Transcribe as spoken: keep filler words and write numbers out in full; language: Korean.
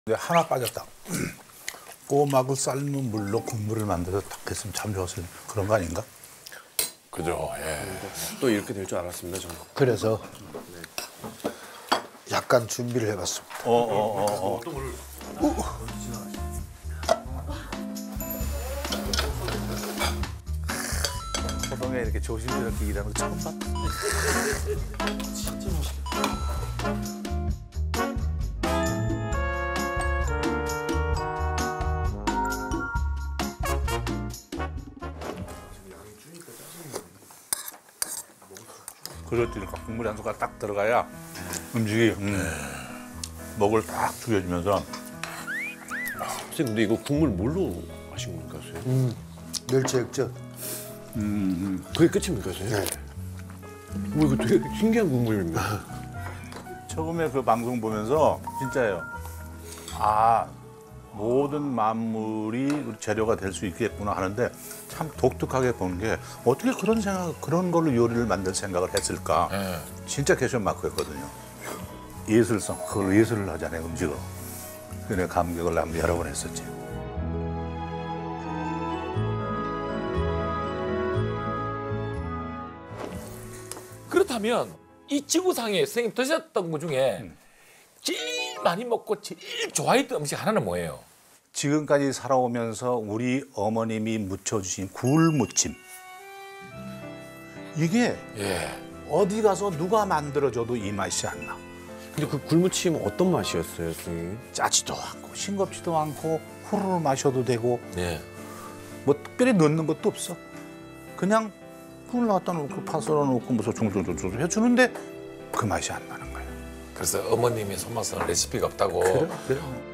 근데 하나 빠졌다. 꼬막을 삶은 물로 국물을 만들어서 딱 했으면 참 좋았을 그런 거 아닌가? 그죠. 예. 또 이렇게 될 줄 알았습니다, 저는. 그래서 약간 준비를 해봤습니다. 어, 어, 어, 어. 호동에 이렇게 조심스럽게 일하는 거 처음 봤다. 진짜 맛있겠다. 그릇이니까 국물이 한 숟갈 딱 들어가야 음식이 음, 목을 딱 죽여주면서. 선생님, 근데 이거 국물 뭘로 하신 겁니까, 선생님? 음, 멸치 액젓. 음, 그게 끝입니까, 선생님? 네. 뭐 이거 되게 신기한 국물입니다. 처음에 그 방송 보면서 진짜예요. 아, 모든 만물이 재료가 될 수 있겠구나 하는데 참 독특하게 보는 게 어떻게 그런 생각, 그런 걸로 요리를 만들 생각을 했을까. 예. 진짜 캐션 마크였거든요. 예술성, 그걸 예술을 하잖아요, 음식으로. 그래 감격을 남 여러 번 했었지. 그렇다면 이 지구상에 선생님 드셨던 것 중에 제일 많이 먹고 제일 좋아했던 음식 하나는 뭐예요? 지금까지 살아오면서 우리 어머님이 무쳐주신 굴무침. 이게 예. 어디 가서 누가 만들어줘도 이 맛이 안 나. 근데 그 굴무침 어떤 맛이었어요, 선생님? 짜지도 않고 싱겁지도 않고 후루루 마셔도 되고 예. 뭐 특별히 넣는 것도 없어. 그냥 굴 갖다 놓고 파 썰어 놓고 무슨 종종종종 해주는데 그 맛이 안 나는 거예요. 그래서 어머님이 손맛은 레시피가 없다고. 그래, 그래.